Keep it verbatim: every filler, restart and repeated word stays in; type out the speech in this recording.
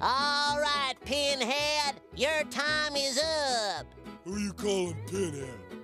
All right, Pinhead, your time is up. Who you calling Pinhead?